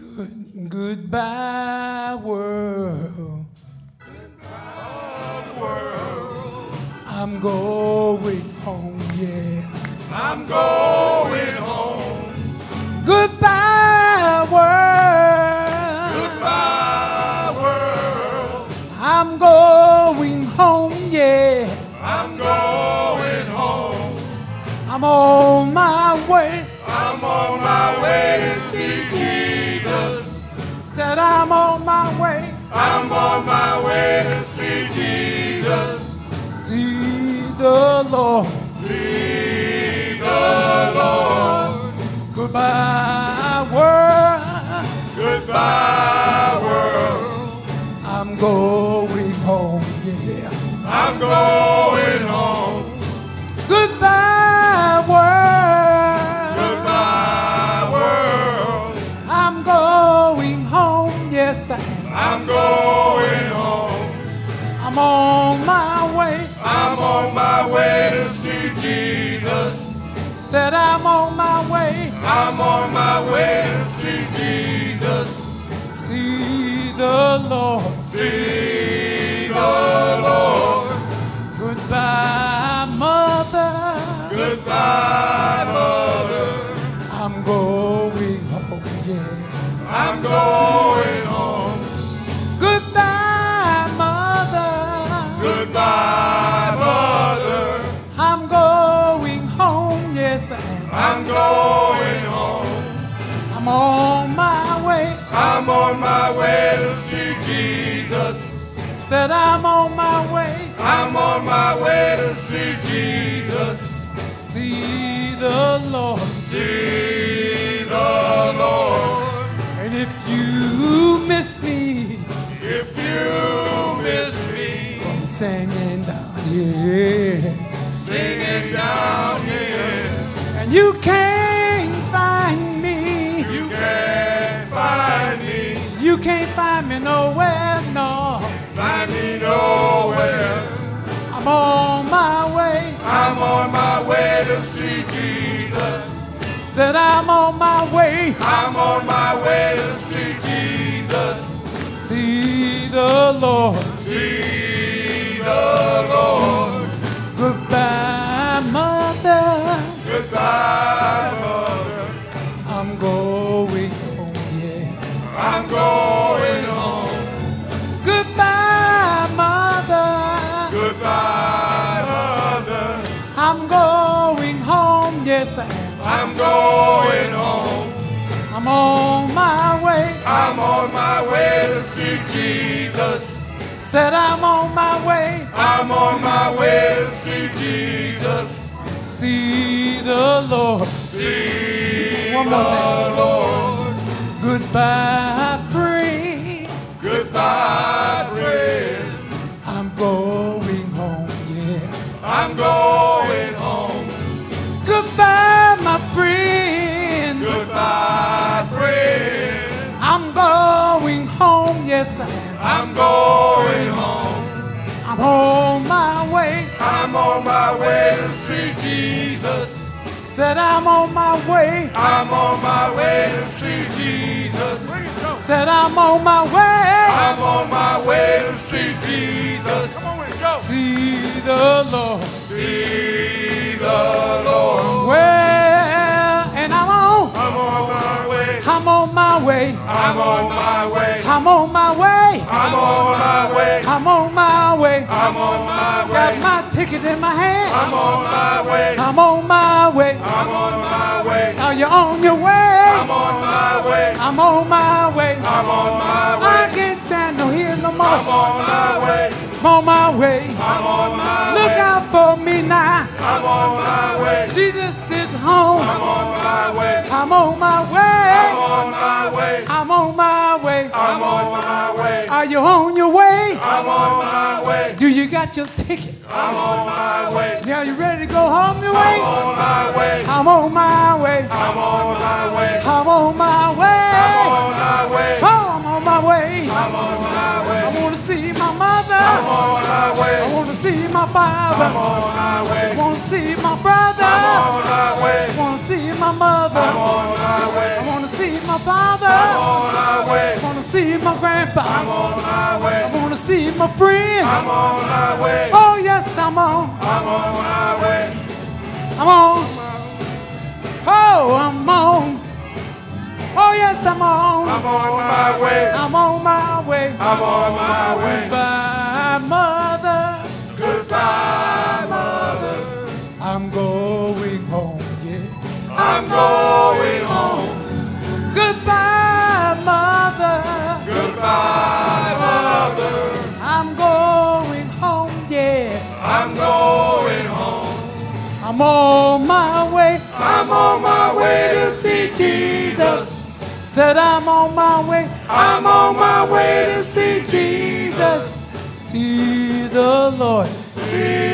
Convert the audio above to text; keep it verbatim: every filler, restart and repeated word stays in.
Good, goodbye, world. Goodbye, world. I'm going home, yeah. I'm going home. Goodbye, world. Goodbye, world. I'm going home, yeah. I'm going home. I'm on my way. I'm on my way to see Jesus. Said I'm on my way. I'm on my way to see Jesus. See the Lord. See the Lord. Goodbye, world. Goodbye, world. I'm going home, yeah. I'm going home. Goodbye, world. Goodbye, world. I'm going home, yes I am. I'm going home. I'm on my way. I'm on my way to see Jesus. Said I'm on my way. I'm on my way to see Jesus. See the Lord. See the Lord. Goodbye, mother. Goodbye, mother. I'm going home, yeah. I'm going home. Goodbye, mother. Goodbye, mother. I'm going home, yes I am. I'm going home. I'm on my way. I'm on my way to see Jesus. Said I'm on my way. I'm on my way to see Jesus. See the Lord. See the Lord. And if you miss me, If you miss me, I'm singing down here. singing down here, And you can't find me. you can't find me, You can't find me nowhere, no. find me nowhere. I'm on my way. I'm on my way to see Jesus. Said I'm on my way. I'm on my way to see Jesus. See the Lord. See the Lord. Goodbye, mother. Goodbye, mother. I'm going home, yeah. I'm going home. Goodbye, mother. Goodbye, mother. I'm going home, yes I am. I'm going home. I'm on my way. I'm on my way to see Jesus. Said I'm on my way. I'm on my way to see Jesus. See the Lord. See One more the Lord. Goodbye, friend. Goodbye, friend. I'm going home, yeah. I'm going home. Goodbye, my friend. Goodbye, friend. I'm going home, yes I am. I'm going home. I'm on my way. I'm on my way to see Jesus. Said I'm on my way. I'm on my way to see Jesus. Said I'm on my way. I'm on my way to see Jesus. See the Lord. See the Lord. Well, and I'm on. I'm on my way. I'm on my way. I'm on my way. I'm on my way. I'm on my way. I'm on my way. I'm on my way. Got my ticket in my hand. I'm on my way. I'm on my way. I'm on my way. Are you on your way? I'm on my way. I'm on my way. I'm on my I way. can't stand no here no more. I'm on my way. I'm on my way. I'm on my Look way. out for me now. I'm on my way. Jesus is home. I'm on my way. I'm on my I'm way. on my way. I'm on my way. I'm on my way. Are you on your way? I'm on my way. Do you got your ticket? I'm on my way. Now you ready to go home your way? I'm on my way. I'm on my way. I'm on my way. I'm on my way. I'm on my way. Oh, I'm on my way. I'm on my way. I want to see my mother. I'm on my way. I want to see my father. I'm on my way. I want to see my brother. I'm on my way. I want to see my mother. I'm on my way. I want to see my father. I'm on my way. I wanna see my grandpa. I'm on my way. I wanna see my friend. I'm on my way. Oh yes, I'm on. I'm on my way. I'm on. Oh, I'm on. Oh yes, I'm on. I'm on my way. I'm on my way. I'm on my way. Goodbye, mother. Goodbye, mother. I'm going home. Yeah. I'm going home. Goodbye, mother. Goodbye, mother. I'm going home. Yeah. I'm going home. I'm on my way. I'm on my way to see Jesus. Said I'm on my way. I'm on my way to see Jesus. See the Lord. See